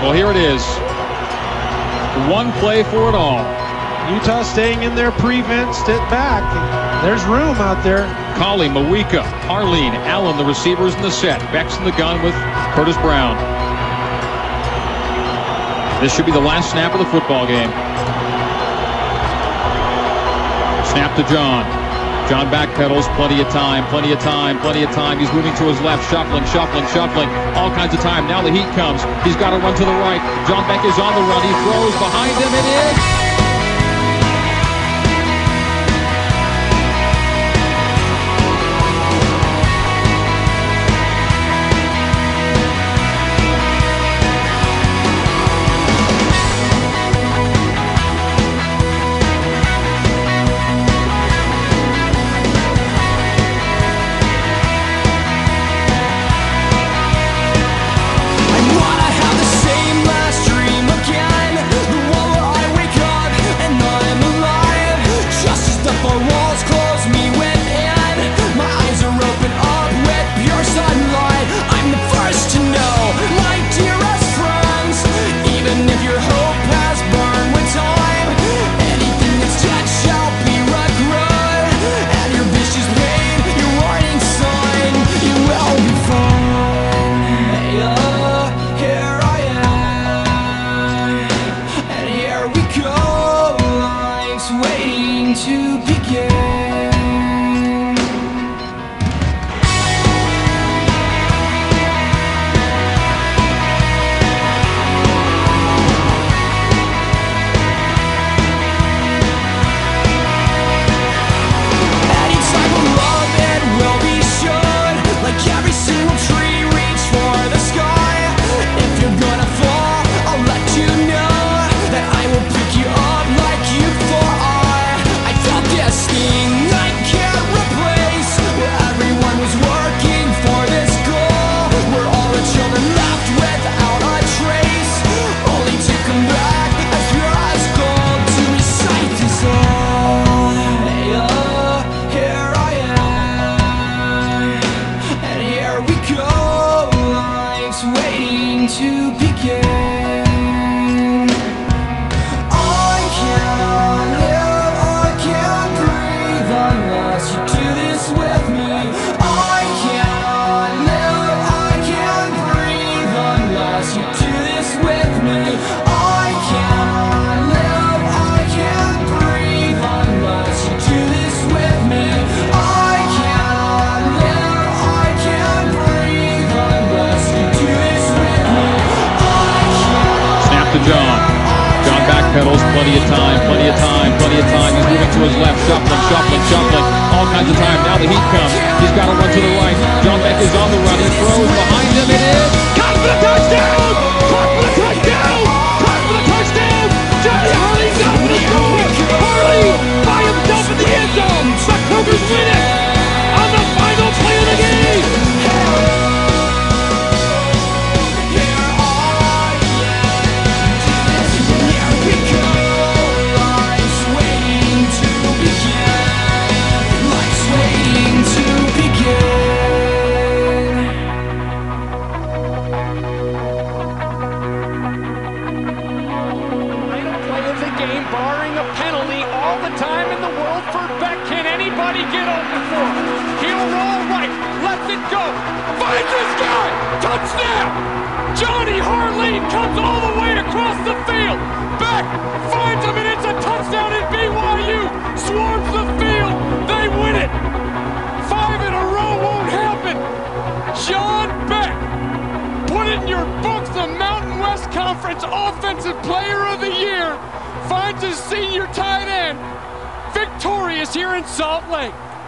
Well, here it is. One play for it all. Utah staying in their prevent, step back. There's room out there. Colley, Mawika, Harleen, Allen, the receivers in the set. Beck's in the gun with Curtis Brown. This should be the last snap of the football game. Snap to John. John backpedals, plenty of time, plenty of time, plenty of time. He's moving to his left, shuffling, shuffling, shuffling. All kinds of time. Now the heat comes. He's got to run to the right. John Beck is on the run. He throws behind him. It is... to begin. Any type of love, it will be shown. Like every single tree, reach for the sky. If you're gonna fall, I'll let you know that I will pick you up like you fly. I felt this thing I can't replace, where everyone was working for this goal, where all the children left without a trace, only to come back as pure as gold to recite this all. Hey, here I am, and here we go. Life's waiting to begin. I can't live, I can't breathe unless you do this with me. I can't live, I can't breathe unless you do this with me. I can't live, I can't breathe unless you do this with me. I can't live, I can't breathe unless you do this with me. Snap to John. John backpedals, plenty of time, plenty of time, plenty of time. He's moving to his left, shuffling, shuffling, shuffling. All kinds of time. Now the heat comes. He's got to run to the right. John Beck is on the run. He throws behind him. It is caught for the touchdown! Caught for the touchdown! Caught for the touchdown! Johnny Harley's got for the score! Harley by himself in the end zone! The Cougars win it on the final play of the game! Barring a penalty all the time in the world for Beck. Can anybody get open for him? He'll roll right, lets it go, finds this guy, touchdown! Johnny Harleen comes all the way across the field. Beck finds him and it's a touchdown in BYU. Swarms the field, they win it. 5 in a row won't happen. John Beck, put it in your books, the Mountain West Conference Offensive Player of the Year. Finds his senior tight end victorious here in Salt Lake.